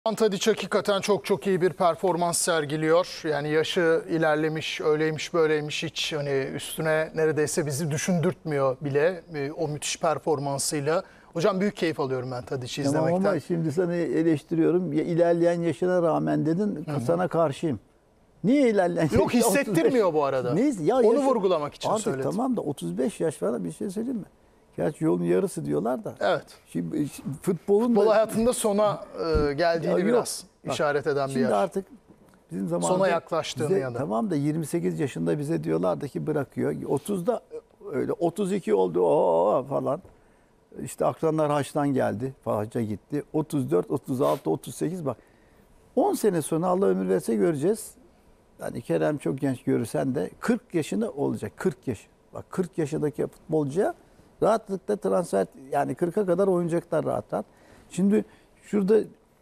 Tadić hakikaten çok iyi bir performans sergiliyor. Yani yaşı ilerlemiş, öyleymiş böyleymiş, hiç hani üstüne neredeyse bizi düşündürtmüyor bile o müthiş performansıyla. Hocam büyük keyif alıyorum ben Tadić'i izlemekten. Ama şimdi sana eleştiriyorum. Ya, ilerleyen yaşına rağmen dedin, sana karşıyım. Niye ilerleyen? Yok, hissettirmiyor bu arada. Neyse, ya onu vurgulamak için artık söyledim. Tamam da 35 yaş falan, bir şey söyleyeyim mi? Gerçi yolun yarısı diyorlar da. Evet. Şimdi futbolun Futbol hayatında sona geldiğini biraz işaret eden bir yer. Şimdi artık bizim zamanımızda sona yaklaştığını ya da. Tamam da 28 yaşında bize diyorlardı ki bırakıyor. 30'da öyle 32 oldu falan. İşte akranlar haçtan geldi. Hacca gitti. 34, 36, 38 bak. 10 sene sonra Allah ömür verse göreceğiz. Yani Kerem çok genç görürsen de 40 yaşında olacak. 40 yaş. Bak 40 yaşındaki futbolcuya rahatlıkla transfer, yani 40'a kadar oynayacaklar rahat. Şimdi şurada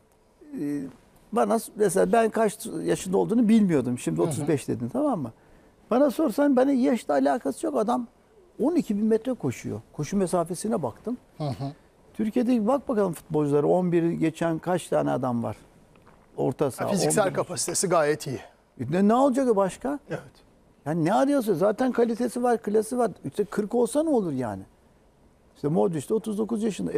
bana mesela, ben kaç yaşında olduğunu bilmiyordum. Şimdi 35 dedin, tamam mı? Bana sorsan, bana yaşla alakası yok. Adam 12.000 metre koşuyor. Koşu mesafesine baktım. Türkiye'de bak bakalım futbolcuları, 11 geçen kaç tane adam var? Orta saha. Fiziksel 11. kapasitesi gayet iyi. Ne olacak başka? Evet. Yani ne arıyorsun? Zaten kalitesi var, klası var. İşte 40 olsa ne olur yani? İşte Modric de 39 yaşında.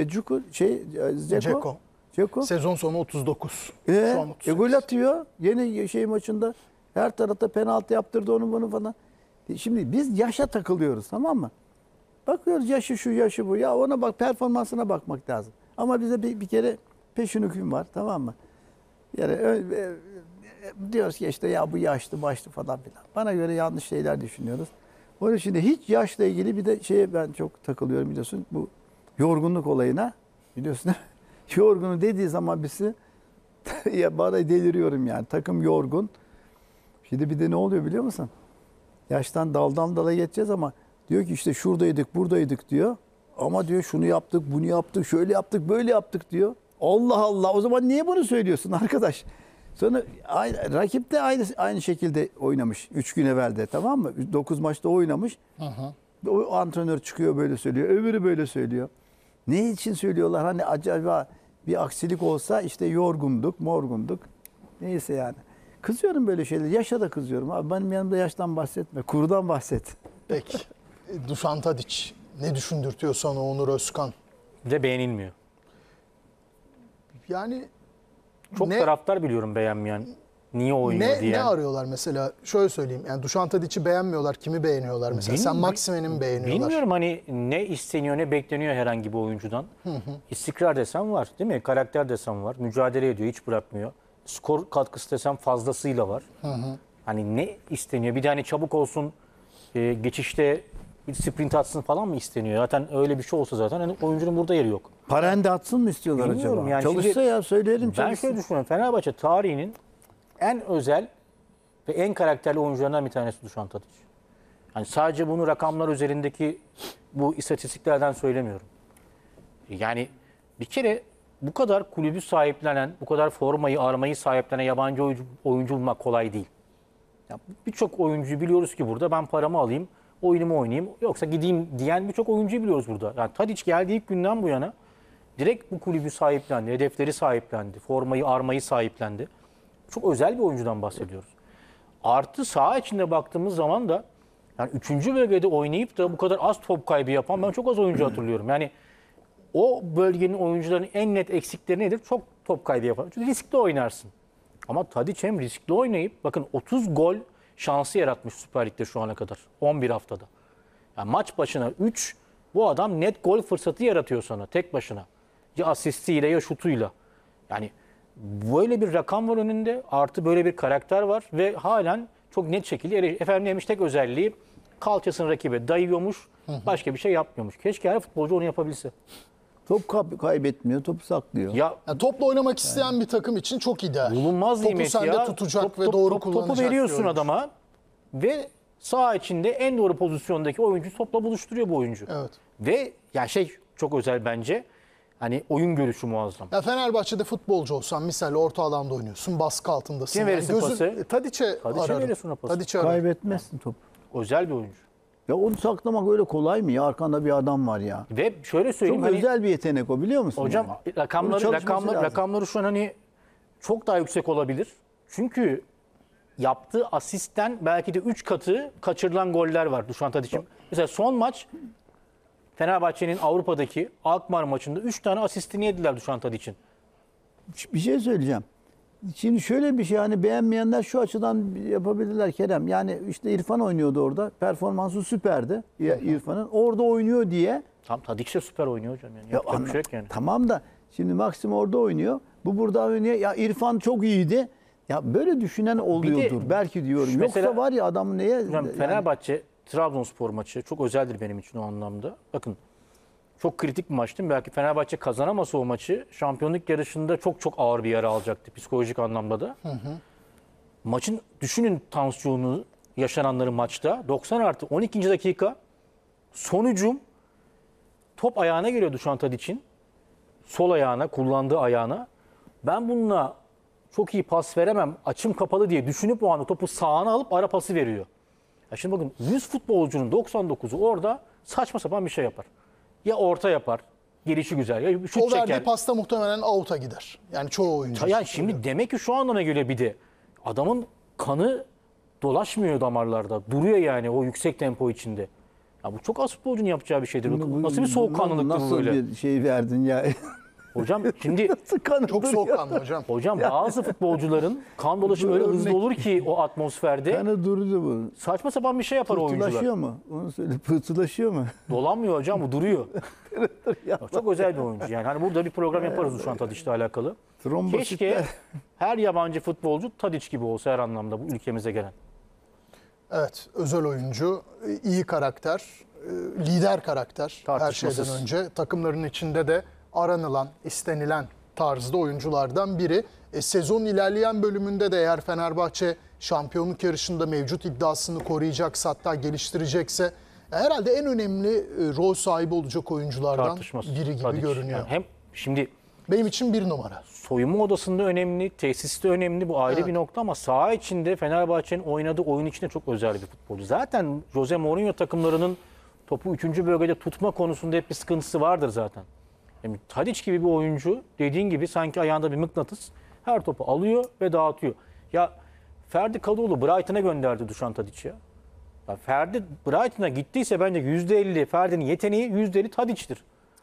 Dzeko. Sezon sonu 39. Şu an 38. Gol atıyor. Yeni maçında her tarafta penaltı yaptırdı, onu bunu falan. Şimdi biz yaşa takılıyoruz, tamam mı? Bakıyoruz, yaşı şu, yaşı bu. Ya ona bak, performansına bakmak lazım. Ama bize bir kere peşin hüküm var, tamam mı? Yani diyoruz ki işte ya bu yaşlı başlı falan filan. Bana göre yanlış şeyler düşünüyoruz. Onun için de hiç yaşla ilgili bir de şeye ben çok takılıyorum, biliyorsun. Bu yorgunluk olayına, biliyorsun. Yorgunu dediği zaman birisi ya bana deliriyorum yani. Takım yorgun. Şimdi bir de ne oluyor biliyor musun? Yaştan daldan dala geçeceğiz ama diyor ki işte şuradaydık, buradaydık diyor. Ama diyor şunu yaptık, bunu yaptık, şöyle yaptık, böyle yaptık diyor. Allah Allah, o zaman niye bunu söylüyorsun arkadaş? Sonra rakip de aynı şekilde oynamış 3 gün evvelde, tamam mı? 9 maçta oynamış. O antrenör çıkıyor böyle söylüyor, öbürü böyle söylüyor. Ne için söylüyorlar? Hani acaba bir aksilik olsa işte yorgunduk, morgunduk. Neyse yani. Kızıyorum böyle şeyler. Yaşa da kızıyorum. Abi benim yanımda yaştan bahsetme. Kurdan bahset. Peki. Dušan Tadić ne düşündürtüyor sana Onur Özkan? De beğenilmiyor. Yani çok taraftar biliyorum beğenmeyen. Niye oynuyor diye. Ne arıyorlar mesela? Şöyle söyleyeyim. Yani Dušan Tadić'i beğenmiyorlar. Kimi beğeniyorlar mesela? Sen Maximen'i mi beğeniyorlar? Bilmiyorum, hani ne isteniyor, ne bekleniyor herhangi bir oyuncudan. İstikrar desem var, değil mi? Karakter desem var. Mücadele ediyor, hiç bırakmıyor. Skor katkısı desem fazlasıyla var. Hani ne isteniyor? Bir de hani çabuk olsun, geçişte bir sprint atsın falan mı isteniyor? Zaten öyle bir şey olsa zaten hani oyuncunun burada yeri yok. Parende atsın mı istiyorlar Bilmiyorum acaba? yani. Çalışsa Şimdi, ya söyleyelim, çalışsın. ben şöyle düşünüyorum. Fenerbahçe tarihinin en özel ve en karakterli oyuncularından bir tanesi Dušan Tadić. Yani sadece bunu rakamlar üzerindeki bu istatistiklerden söylemiyorum. Yani bir kere bu kadar kulübü sahiplenen, bu kadar formayı, armayı sahiplenen yabancı oyuncu bulmak kolay değil. Birçok oyuncuyu biliyoruz ki burada, ben paramı alayım, oyunumu oynayayım, yoksa gideyim diyen birçok oyuncuyu biliyoruz burada. Yani Tadić geldiği ilk günden bu yana direkt bu kulübü sahiplendi, hedefleri sahiplendi, formayı, armayı sahiplendi. Çok özel bir oyuncudan bahsediyoruz. Artı saha içinde baktığımız zaman da yani 3. bölgede oynayıp da bu kadar az top kaybı yapan ben çok az oyuncu hatırlıyorum. Yani o bölgenin oyuncuların en net eksikleri nedir? Çok top kaybı yapan. Çünkü riskli oynarsın. Ama Tadić hem riskli oynayıp, bakın 30 gol şansı yaratmış Süper Lig'de şu ana kadar. 11 haftada. Yani maç başına 3, bu adam net gol fırsatı yaratıyor sana tek başına. Ya asistiyle ya şutuyla. Yani böyle bir rakam var önünde. Artı böyle bir karakter var ve halen çok net şekilde efendim demiş, tek özelliği kalçasını rakibe dayıyormuş. Başka bir şey yapmıyormuş. Keşke her futbolcu onu yapabilse. Top kaybetmiyor, topu saklıyor. Yani topla oynamak isteyen bir takım için çok ideal. Bulunmaz nimet ya. Topu sende tutacak ve doğru kullanacak. Topu veriyorsun adama ve saha içinde en doğru pozisyondaki oyuncu topla buluşturuyor bu oyuncu. Evet. Ve ya çok özel bence. Hani oyun görüşü muazzam. Ya Fenerbahçe'de futbolcu olsan misal orta alanda oynuyorsun, baskı altındasın. Kim verirsin pası? Tadić'e verirsin o pası. Tadić'e ararım. Kaybetmezsin topu. Özel bir oyuncu. Ya onu saklamak öyle kolay mı ya? Arkanda bir adam var ya. Ve şöyle söyleyeyim. Çok özel bir yetenek o, biliyor musun? Hocam yani? rakamları şu an hani çok daha yüksek olabilir. Çünkü yaptığı asistten belki de 3 katı kaçırılan goller var Dušan Tadić'in. Mesela son maç Fenerbahçe'nin Avrupa'daki Alkmaar maçında 3 tane asistini yediler Dušan Tadić'in. Bir şey söyleyeceğim. Şimdi şöyle bir şey, hani beğenmeyenler şu açıdan yapabilirler Kerem. Yani işte İrfan oynuyordu orada. Performansı süperdi İrfan'ın. Orada oynuyor diye. Tam Tadić de süper oynuyor hocam. Yani. Yapacak bir şey yok yani. Tamam da şimdi Maxim orada oynuyor. Bu burada oynuyor. Ya İrfan çok iyiydi. Ya böyle düşünen oluyordur. Belki diyorum. mesela, Yoksa var ya adam neye... Hocam, yani, Fenerbahçe Trabzonspor maçı çok özeldir benim için o anlamda. Bakın çok kritik bir maçtı. Belki Fenerbahçe kazanamasa o maçı şampiyonluk yarışında çok çok ağır bir yara alacaktı psikolojik anlamda da. Maçın düşünün tansiyonu yaşananları maçta 90+12. dakika son hücum top ayağına geliyordu Dušan Tadić'in. Sol ayağına, kullandığı ayağına. Ben bununla çok iyi pas veremem, açım kapalı diye düşünüp o anda topu sağına alıp ara pası veriyor. Ya şimdi bakın 100 futbolcunun 99'u orada saçma sapan bir şey yapar. Ya orta yapar, gelişi güzel, ya şut O çeker. verdiği pasta muhtemelen out'a gider. Yani çoğu oyuncu. Yani şimdi demek ki şu anlamına göre bir de adamın kanı dolaşmıyor damarlarda. Duruyor yani o yüksek tempo içinde. Ya bu çok az futbolcunun yapacağı bir şeydir. Nasıl bir soğukkanlılıktır bu nasıl böyle? bir şey verdin ya? Hocam şimdi Çok soğukkanlı hocam. hocam bazı futbolcuların kan dolaşımı öyle hızlı olur ki o atmosferde Kanı durdu bu. saçma sapan bir şey yapar o oyuncular. Pıhtılaşıyor mu? Onu söyle. Pıhtılaşıyor mu? Dolanmıyor hocam, bu duruyor. Ya çok özel bir oyuncu yani. Hani burada bir program yaparız Dušan Tadić'le alakalı. Keşke her yabancı futbolcu Tadić gibi olsa her anlamda bu ülkemize gelen. Evet, özel oyuncu, iyi karakter, lider karakter her Tartışmasız. şeyden önce. Takımların içinde de aranılan, istenilen tarzda oyunculardan biri. Sezon ilerleyen bölümünde de eğer Fenerbahçe şampiyonluk yarışında mevcut iddiasını koruyacaksa, hatta geliştirecekse herhalde en önemli rol sahibi olacak oyunculardan Tartışmasız. biri gibi Tadić. görünüyor. Yani hem şimdi Benim için bir numara. soyunma odasında önemli, tesiste önemli, bu ayrı bir nokta ama saha içinde Fenerbahçe'nin oynadığı oyun içinde çok özel bir futbolcu. Zaten Jose Mourinho takımlarının topu 3. bölgede tutma konusunda hep bir sıkıntısı vardır zaten. Yani Tadić gibi bir oyuncu dediğin gibi sanki ayağında bir mıknatıs her topu alıyor ve dağıtıyor. Ya Ferdi Kadıoğlu Brighton'a gönderdi Dušan Tadić ya. Ya Ferdi Brighton'a gittiyse bence %50 Ferdi'nin yeteneği, %50 Tadić'tir.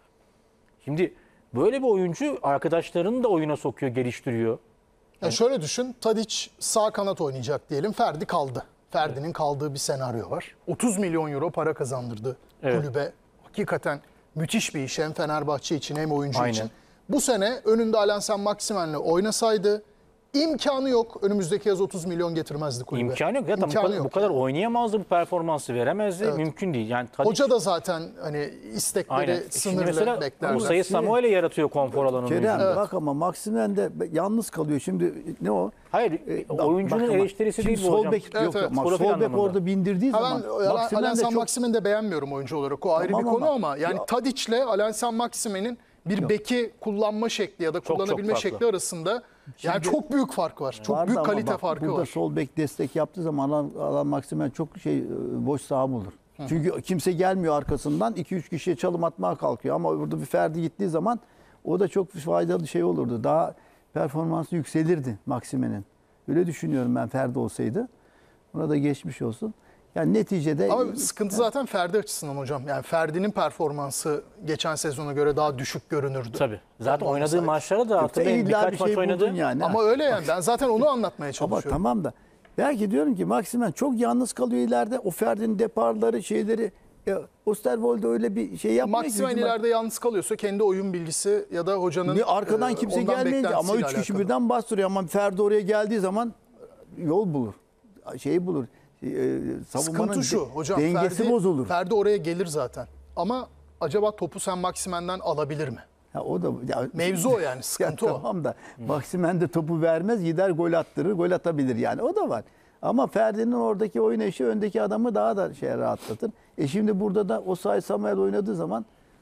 Şimdi böyle bir oyuncu arkadaşlarını da oyuna sokuyor, geliştiriyor. Yani şöyle düşün, Tadić sağ kanat oynayacak diyelim, Ferdi kaldı. Ferdi'nin kaldığı bir senaryo var. 30 milyon euro para kazandırdı kulübe. Hakikaten müthiş bir iş hem Fenerbahçe için hem oyuncu Aynen. için. Bu sene önünde Alain Saint-Maximin'le oynasaydı imkanı yok. Önümüzdeki yaz 30 milyon getirmezdi kulübe. İmkanı yok. Zaten İmkanı bu yok. kadar oynayamazdı, bu performansı veremezdi. Evet. Mümkün değil. Yani Tadić, Hoca da zaten hani istekleri aynen. Şimdi sınırlı mesela beklerdi. Musa'yı Samuel'e yaratıyor konfor alanını. Kerem hücumda. bak ama Maximen de yalnız kalıyor. Şimdi ne o? Hayır, oyuncunun Bak ama, eleştirisi şimdi değil bu hocam. Bek, Evet, yok, evet. ama Profil sol bek anlamında. orada bindirdiği Ha, zaman ben Maximen Alain de çok... Saint-Maximin'i de beğenmiyorum oyuncu olarak. O ayrı Tamam bir konu ama- ama yani Ya- Tadić'le Alain Saint-Maximin'in bir beki kullanma şekli ya da çok kullanabilme farklı. şekli arasında yani çok büyük fark var. Çok Vardı büyük ama kalite bak, farkı burada var. sol bek destek yaptığı zaman Alan Maximen çok boş saha bulur. Çünkü kimse gelmiyor arkasından. 2-3 kişiye çalım atmaya kalkıyor. Ama burada bir Ferdi gittiği zaman o da çok faydalı şey olurdu. Daha performansı yükselirdi Maximen'in. Öyle düşünüyorum ben Ferdi olsaydı. Ona da geçmiş olsun. Yani neticede... Ama sıkıntı zaten Ferdi açısından hocam. Yani Ferdi'nin performansı geçen sezona göre daha düşük görünürdü. Tabii. Zaten Olmasaydı. oynadığı maçlara da hatırlayın illa birkaç bir maç şey oynadı. buldun yani. Ama öyle yani. Ben zaten onu anlatmaya Ama çalışıyorum. tamam da belki diyorum ki Maximen çok yalnız kalıyor ileride. O Ferdi'nin deparları şeyleri Osterwolde öyle bir şey yapmıyor ki. Maximen ileride yalnız kalıyorsa kendi oyun bilgisi ya da hocanın Arkadan kimse ondan gelmeyince ama 3 beklentisiyle kişi alakalı. birden bastırıyor. Ama Ferdi oraya geldiği zaman yol bulur. Şeyi bulur. Savunmanın Sıkıntı şu hocam. dengesi bozulur. Ferdi oraya gelir zaten. Ama acaba topu sen Maximen'den alabilir mi? Ya o da Mevzu o yani. Sıkıntı ya o. tamam da Maximen de topu vermez, gider gol attırır, gol atabilir yani. O da var. Ama Ferdi'nin oradaki oynayışı öndeki adamı daha da rahatlatır. Şimdi burada da Osayi Samuel oynadığı zaman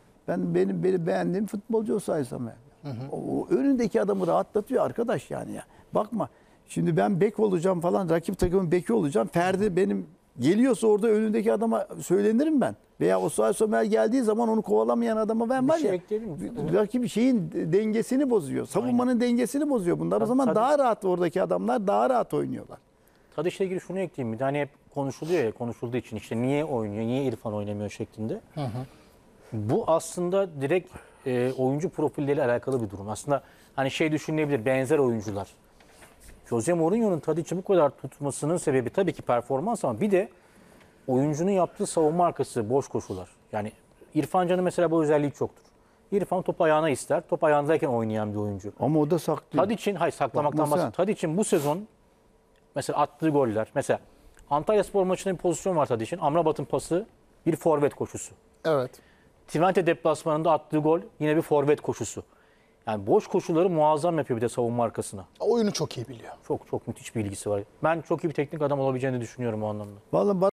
benim beğendiğim futbolcu Osayi Samuel. O önündeki adamı rahatlatıyor arkadaş yani ya. Bakma. Şimdi ben bek olacağım falan, rakip takımın beki olacağım. Ferdi benim geliyorsa orada önündeki adama söylenirim ben. Veya Osayi Somer geldiği zaman onu kovalamayan adama ben var şey ya. ekleyelim mi? Rakip şeyin dengesini bozuyor. Savunmanın dengesini bozuyor bunlar. O zaman Tabii. daha rahat oradaki adamlar daha rahat oynuyorlar. Tadiç'le ilgili şunu ekleyeyim. Bir de hani hep konuşuluyor ya, konuşulduğu için işte niye oynuyor, niye İrfan oynamıyor şeklinde. Bu aslında direkt oyuncu profilleriyle alakalı bir durum. Aslında hani şey düşünülebilir, benzer oyuncular. Jose Mourinho'nun Tadiç'i bu kadar tutmasının sebebi tabii ki performans ama bir de oyuncunun yaptığı savunma arkası boş koşular. Yani İrfan Can'ın mesela bu özelliği çoktur. İrfan top ayağına ister. Top ayağındayken oynayan bir oyuncu. Ama o da saklıyor. Tadiç'in, hayır saklamaktan Bakma sen. bahsediyorum. Tadiç'in bu sezon mesela attığı goller. Mesela Antalyaspor maçında bir pozisyon var Tadiç'in. Amrabat'ın pası bir forvet koşusu. Evet. Twente deplasmanında attığı gol yine bir forvet koşusu. Yani boş koşuları muazzam yapıyor bir de savunma arkasına. Oyunu çok iyi biliyor. Çok çok müthiş bir ilgisi var. Ben çok iyi bir teknik adam olabileceğini düşünüyorum o anlamda. Vallahi